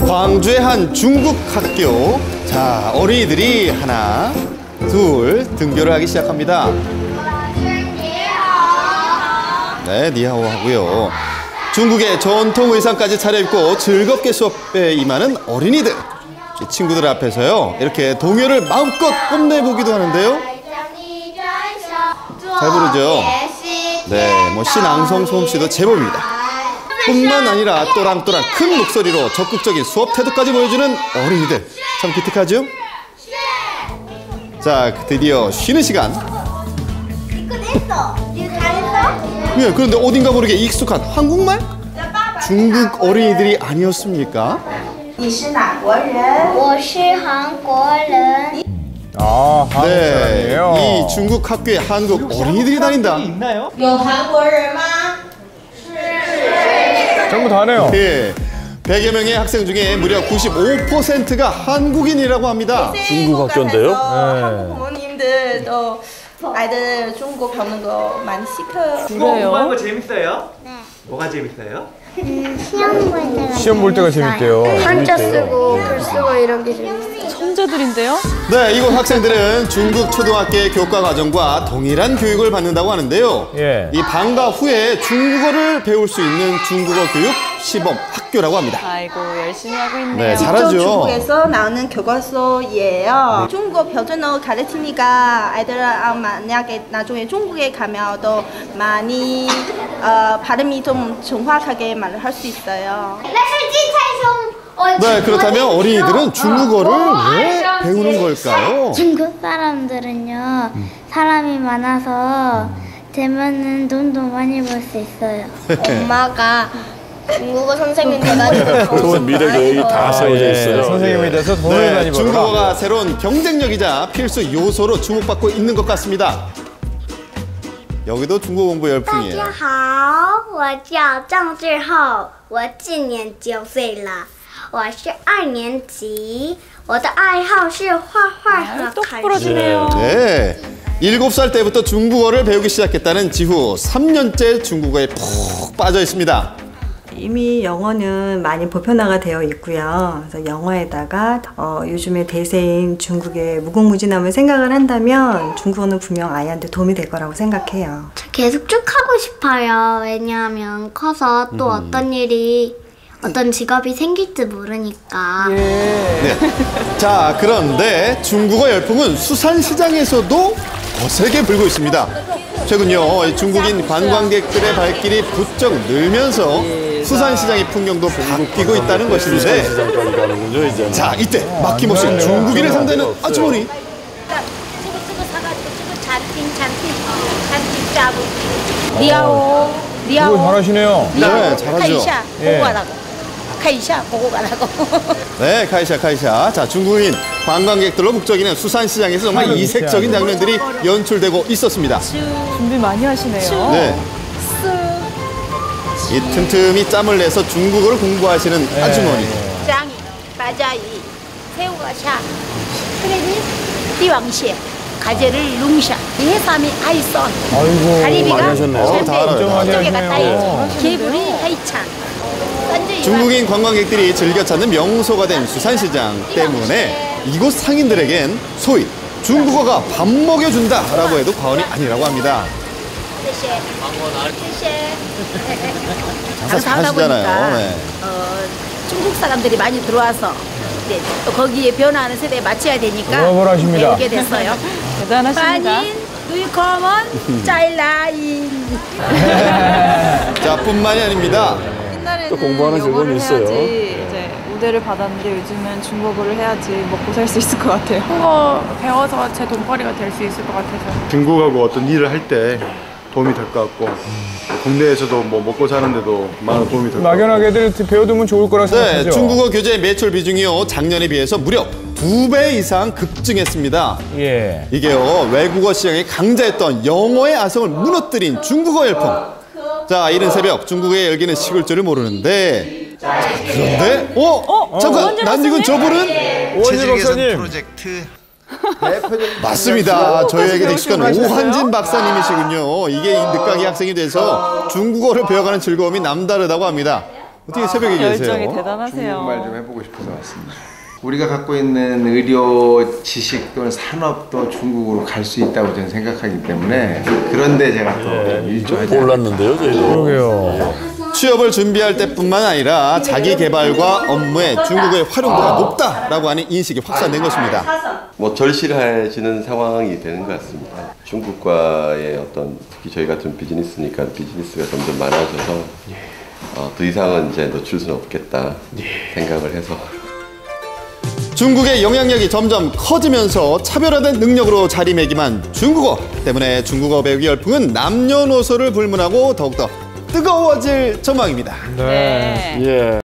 광주의 한 중국 학교. 자, 어린이들이 하나, 둘 등교를 하기 시작합니다. 네, 니하오 하고요. 중국의 전통 의상까지 차려입고 즐겁게 수업에 임하는 어린이들. 이 친구들 앞에서요, 이렇게 동요를 마음껏 뽐내보기도 하는데요. 잘 부르죠? 네, 뭐 신앙성 솜씨도 제법입니다. 뿐만 아니라 또랑또랑 큰 목소리로 적극적인 수업 태도까지 보여주는 어린이들. 참 기특하죠? 자, 드디어 쉬는 시간. 네, 그런데 어딘가 모르게 익숙한 한국말? 중국 어린이들이 아니었습니까? 아, 한국 사람이에요. 네, 이 중국 학교에 한국 어린이들이 다닌다. 있나요? 전부 다네요. 예, 100여 명의 학생 중에 무려 95%가 한국인이라고 합니다. 중국 학교인데요? 한국 부모님들도 아이들 중국어 배우는 거 많이 시켜요. 공부하는 거 재밌어요? 네. 뭐가 재밌어요? 시험 볼 때가 재밌대요. 한자 쓰고 글 쓰고 이런 게 재밌어요. 천재들인데요? 네, 이곳 학생들은 중국 초등학교의 교과 과정과 동일한 교육을 받는다고 하는데요. 예. 이 방과 후에 중국어를 배울 수 있는 중국어 교육 시범 학교라고 합니다. 아이고, 열심히 하고 있네요. 네, 잘하죠. 중국에서 나오는 교과서예요. 중국어 표준어 가르치니까 아이들 만약에 나중에 중국에 가면 더 많이 발음이 좀 정확하게 말을 할 수 있어요. 네, 그렇다면 어린이들은 중국어를 왜 배우는 걸까요? 중국 사람들은요 사람이 많아서 되면은 돈도 많이 벌 수 있어요. 엄마가 중국어 선생님 돼가지고 좋은 미래 계획이 다 세워져 있어요. 선생님에 대해서 돈을 많이 벌어라. 중국어가 새로운 경쟁력이자 필수 요소로 주목받고 있는 것 같습니다. 여기도 중국어 공부 열풍이에요. 大家好，我叫郑志厚，我今年9岁了，我是2年级，我的爱好是画画和 똑 看书。 부러지네요. 네, 7살 때부터 중국어를 배우기 시작했다는 지후 3년째 중국어에 푹 빠져 있습니다. 이미 영어는 많이 보편화가 되어 있고요. 그래서 영어에다가 요즘의 대세인 중국의 무궁무진함을 생각을 한다면 중국어는 분명 아이한테 도움이 될 거라고 생각해요. 계속 쭉 하고 싶어요. 왜냐하면 커서 또 어떤 일이 어떤 직업이 생길지 모르니까. 네. 자, 그런데 중국어 열풍은 수산시장에서도 거세게 불고 있습니다. 최근요, 중국인 관광객들의 발길이 부쩍 늘면서 수산시장의 풍경도 바뀌고 있다는 것인데, 시장까지 가는군요, 이제. 자, 이때 막힘없이 중국인을 상대하는 아주머니. 니하오, 이거 잘하시네요. 네, 잘하죠. 예. 네, 카이샤. 자, 중국인 관광객들로 북적이는 수산시장에서 정말 이색적인 장면들이 연출되고 있었습니다. 준비 많이 하시네요. 네. 이 틈틈이 짬을 내서 중국어를 공부하시는 아주머니. 장이, 바자이, 새우가 샤, 크레딧, 띠왕시, 가재를 룽샤, 해삼이 아이썬, 아이고, 가리비가 많이 하셨네요. 다 알아요. ጨ개가 하시네요. 따이지, 개불이 하이찬. 중국인 관광객들이 즐겨 찾는 명소가 된 수산시장 때문에 이곳 상인들에겐 소위 중국어가 밥 먹여준다라고 해도 과언이 아니라고 합니다. 장사 잘하시잖아요. 네. 중국 사람들이 많이 들어와서 이제 또 거기에 변화하는 세대에 맞춰야 되니까 노력을 하십니다. 배우게 됐어요. 대단하십니다. 빠닌, 누이커먼, 짜일라인. 자, 뿐만이 아닙니다. 옛날에는 또 공부하는 즐거움이 영어를 있어요. 해야지 이제 우대를 받았는데 요즘은 중국어를 해야지 먹고 살 수 있을 것 같아요. 한국어 배워서 제 돈벌이가 될 수 있을 것 같아서. 중국하고 어떤 일을 할 때 도움이 될 것 같고 국내에서도 뭐 먹고 사는데도 많은 도움이 될 것 같고 막연하게들 배워두면 좋을 거라 생각하죠. 네, 중국어 교재 매출 비중이요, 작년에 비해서 무려 2배 이상 급증했습니다. 예. 이게요, 외국어 시장에 강자였던 영어의 아성을 무너뜨린 중국어 열풍. 자, 이른 새벽 중국에 열기는 식을 줄을 모르는데, 자, 그런데 잠깐, 낯익은 저분은 오한진 박사님. 프로젝트 맞습니다. 저희에게 익숙한 오한진 박사님이시군요. 이게 이 늦가기 학생이 돼서 중국어를 배워가는 즐거움이 남다르다고 합니다. 어떻게 새벽에 계세요? 열정이 대단하세요. 중국말 좀 해보고 싶어서 왔습니다. 우리가 갖고 있는 의료 지식 또는 산업도 중국으로 갈 수 있다고 저는 생각하기 때문에 그런데 제가 또 일조하지 몰랐는데요, 저희도. 그러게요. 취업을 준비할 때뿐만 아니라 자기 개발과 업무에 중국어의 활용도가 높다라고 하는 인식이 확산된 것입니다. 뭐 절실해지는 상황이 되는 것 같습니다. 중국과의 어떤 특히 저희 같은 비즈니스니까 비즈니스가 점점 많아져서 더 이상은 이제 놓칠 수는 없겠다 생각을 해서. 중국의 영향력이 점점 커지면서 차별화된 능력으로 자리매김한 중국어 때문에 중국어 배우기 열풍은 남녀노소를 불문하고 더욱더 뜨거워질 전망입니다. 네. 예.